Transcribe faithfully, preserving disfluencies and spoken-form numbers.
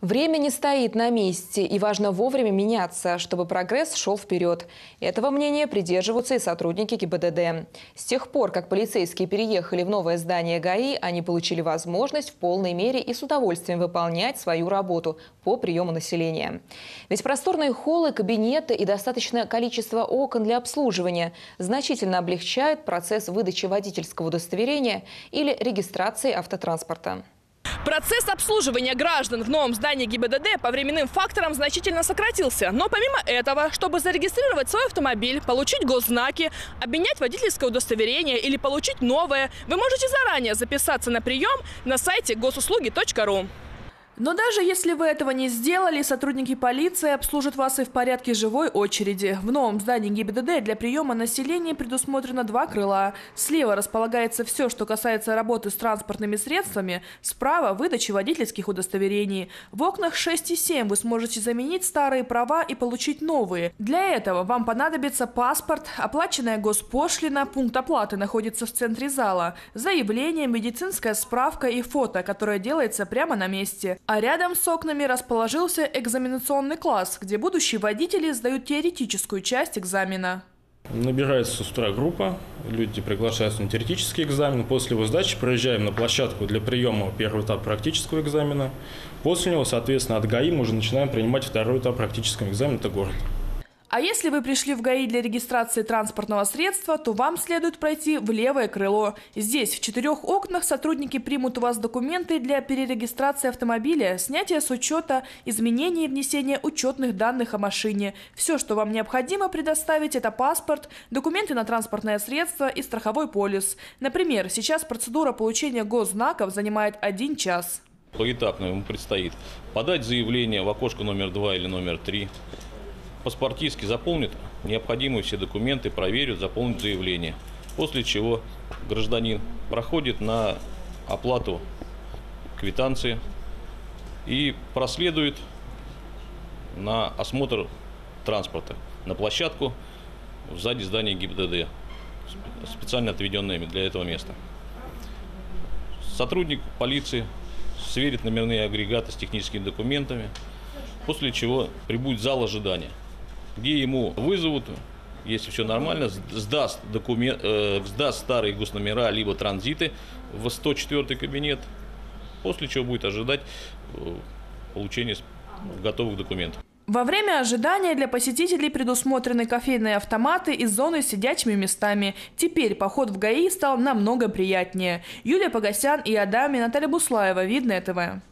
Время не стоит на месте, и важно вовремя меняться, чтобы прогресс шел вперед. Этого мнения придерживаются и сотрудники ГИБДД. С тех пор, как полицейские переехали в новое здание ГАИ, они получили возможность в полной мере и с удовольствием выполнять свою работу по приему населения. Ведь просторные холлы, кабинеты и достаточное количество окон для обслуживания значительно облегчают процесс выдачи водительского удостоверения или регистрации автотранспорта. Процесс обслуживания граждан в новом здании ГИБДД по временным факторам значительно сократился. Но помимо этого, чтобы зарегистрировать свой автомобиль, получить госзнаки, обменять водительское удостоверение или получить новое, вы можете заранее записаться на прием на сайте госуслуги точка ру. Но даже если вы этого не сделали, сотрудники полиции обслужат вас и в порядке живой очереди. В новом здании ГИБДД для приема населения предусмотрено два крыла. Слева располагается все, что касается работы с транспортными средствами, справа – выдача водительских удостоверений. В окнах шесть и семь вы сможете заменить старые права и получить новые. Для этого вам понадобится паспорт, оплаченная госпошлина, пункт оплаты находится в центре зала, заявление, медицинская справка и фото, которое делается прямо на месте. А рядом с окнами расположился экзаменационный класс, где будущие водители сдают теоретическую часть экзамена. Набирается с утра группа, люди приглашаются на теоретический экзамен. После его сдачи проезжаем на площадку для приема первого этапа практического экзамена. После него, соответственно, от ГАИ мы уже начинаем принимать второй этап практического экзамена, это город. А если вы пришли в ГАИ для регистрации транспортного средства, то вам следует пройти в левое крыло. Здесь в четырех окнах сотрудники примут у вас документы для перерегистрации автомобиля, снятия с учета, изменения и внесения учетных данных о машине. Все, что вам необходимо предоставить, это паспорт, документы на транспортное средство и страховой полис. Например, сейчас процедура получения госзнаков занимает один час. Поэтапно ему предстоит подать заявление в окошко номер два или номер три. Паспортистки заполнит необходимые все документы, проверят, заполнит заявление. После чего гражданин проходит на оплату квитанции и проследует на осмотр транспорта на площадку сзади здания ГИБДД, специально отведенное для этого места. Сотрудник полиции сверит номерные агрегаты с техническими документами, после чего прибудет в зал ожидания, где ему вызовут, если все нормально, сдаст, документ, э, сдаст старые госномера либо транзиты в сто четвёртый кабинет, после чего будет ожидать э, получения готовых документов. Во время ожидания для посетителей предусмотрены кофейные автоматы и зоны с сидячими местами. Теперь поход в ГАИ стал намного приятнее. Юлия Погосян и Адами, Наталья Буслаева, Видное ТВ.